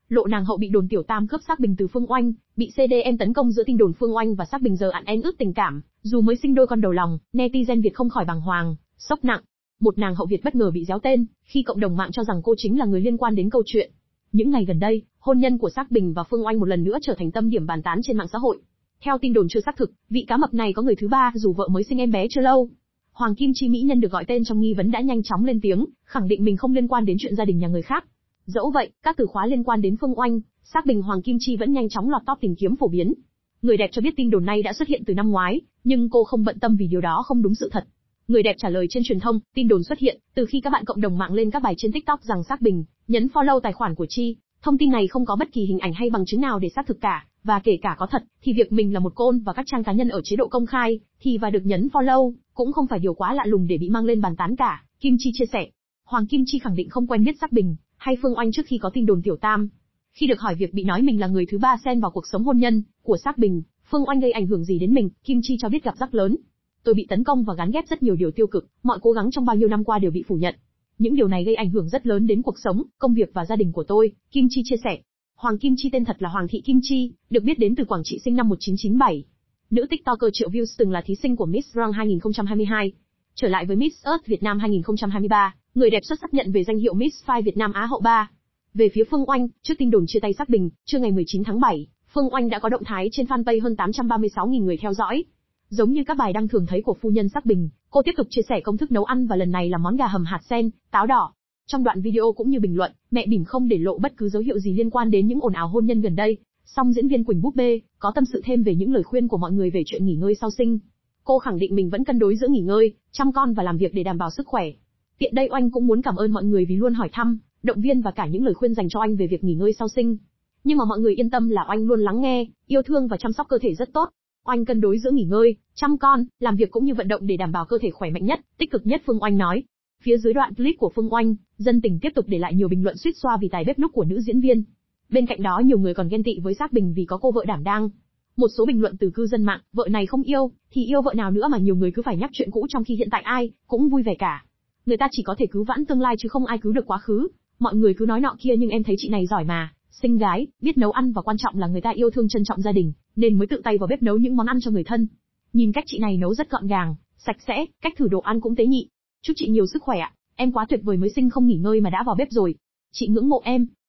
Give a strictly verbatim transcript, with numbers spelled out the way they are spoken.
Lộ nàng hậu bị đồn tiểu tam cướp xác Bình từ Phương Oanh, bị xê đê em tấn công giữa tin đồn Phương Oanh và xác Bình giờ ặn en ướt tình cảm, dù mới sinh đôi con đầu lòng, netizen Việt không khỏi bàng hoàng, sốc nặng. Một nàng hậu Việt bất ngờ bị déo tên, khi cộng đồng mạng cho rằng cô chính là người liên quan đến câu chuyện. Những ngày gần đây, hôn nhân của xác Bình và Phương Oanh một lần nữa trở thành tâm điểm bàn tán trên mạng xã hội. Theo tin đồn chưa xác thực, vị cá mập này có người thứ ba dù vợ mới sinh em bé chưa lâu. Hoàng Kim Chi mỹ nhân được gọi tên trong nghi vấn đã nhanh chóng lên tiếng, khẳng định mình không liên quan đến chuyện gia đình nhà người khác. Dẫu vậy, các từ khóa liên quan đến Phương Oanh, xác Bình Hoàng Kim Chi vẫn nhanh chóng lọt top tìm kiếm phổ biến. Người đẹp cho biết tin đồn này đã xuất hiện từ năm ngoái, nhưng cô không bận tâm vì điều đó không đúng sự thật. Người đẹp trả lời trên truyền thông, tin đồn xuất hiện từ khi các bạn cộng đồng mạng lên các bài trên TikTok rằng xác Bình nhấn follow tài khoản của Chi. Thông tin này không có bất kỳ hình ảnh hay bằng chứng nào để xác thực cả, và kể cả có thật, thì việc mình là một côn và các trang cá nhân ở chế độ công khai, thì và được nhấn follow, cũng không phải điều quá lạ lùng để bị mang lên bàn tán cả, Kim Chi chia sẻ. Hoàng Kim Chi khẳng định không quen biết xác Bình hay Phương Oanh trước khi có tin đồn tiểu tam. Khi được hỏi việc bị nói mình là người thứ ba xen vào cuộc sống hôn nhân của xác Bình, Phương Oanh gây ảnh hưởng gì đến mình, Kim Chi cho biết gặp rắc lớn. Tôi bị tấn công và gán ghép rất nhiều điều tiêu cực, mọi cố gắng trong bao nhiêu năm qua đều bị phủ nhận. Những điều này gây ảnh hưởng rất lớn đến cuộc sống, công việc và gia đình của tôi, Kim Chi chia sẻ. Hoàng Kim Chi tên thật là Hoàng Thị Kim Chi, được biết đến từ Quảng Trị sinh năm một nghìn chín trăm chín mươi bảy. Nữ TikToker triệu views từng là thí sinh của Miss Grand hai không hai hai. Trở lại với Miss Earth Việt Nam hai không hai ba, người đẹp xuất sắc nhận về danh hiệu Miss Phai Việt Nam Á hậu ba. Về phía Phương Oanh, trước tin đồn chia tay xác Bình, trưa ngày mười chín tháng bảy, Phương Oanh đã có động thái trên fanpage hơn tám trăm ba mươi sáu nghìn người theo dõi. Giống như các bài đăng thường thấy của phu nhân xác Bình, cô tiếp tục chia sẻ công thức nấu ăn và lần này là món gà hầm hạt sen, táo đỏ. Trong đoạn video cũng như bình luận, mẹ bỉm không để lộ bất cứ dấu hiệu gì liên quan đến những ồn ào hôn nhân gần đây. Song diễn viên Quỳnh Búp Bê có tâm sự thêm về những lời khuyên của mọi người về chuyện nghỉ ngơi sau sinh. Cô khẳng định mình vẫn cân đối giữa nghỉ ngơi, chăm con và làm việc để đảm bảo sức khỏe. Tiện đây Oanh cũng muốn cảm ơn mọi người vì luôn hỏi thăm, động viên và cả những lời khuyên dành cho Oanh về việc nghỉ ngơi sau sinh. Nhưng mà mọi người yên tâm là Oanh luôn lắng nghe, yêu thương và chăm sóc cơ thể rất tốt. Oanh cân đối giữa nghỉ ngơi, chăm con, làm việc cũng như vận động để đảm bảo cơ thể khỏe mạnh nhất, tích cực nhất, Phương Oanh nói. Phía dưới đoạn clip của Phương Oanh, dân tình tiếp tục để lại nhiều bình luận suýt xoa vì tài bếp núc của nữ diễn viên. Bên cạnh đó nhiều người còn ghen tị với xác Bình vì có cô vợ đảm đang. Một số bình luận từ cư dân mạng, vợ này không yêu, thì yêu vợ nào nữa mà nhiều người cứ phải nhắc chuyện cũ trong khi hiện tại ai cũng vui vẻ cả. Người ta chỉ có thể cứu vãn tương lai chứ không ai cứu được quá khứ. Mọi người cứ nói nọ kia nhưng em thấy chị này giỏi mà, xinh gái, biết nấu ăn và quan trọng là người ta yêu thương trân trọng gia đình, nên mới tự tay vào bếp nấu những món ăn cho người thân. Nhìn cách chị này nấu rất gọn gàng, sạch sẽ, cách thử đồ ăn cũng tế nhị. Chúc chị nhiều sức khỏe ạ, em quá tuyệt vời mới sinh không nghỉ ngơi mà đã vào bếp rồi. Chị ngưỡng mộ em.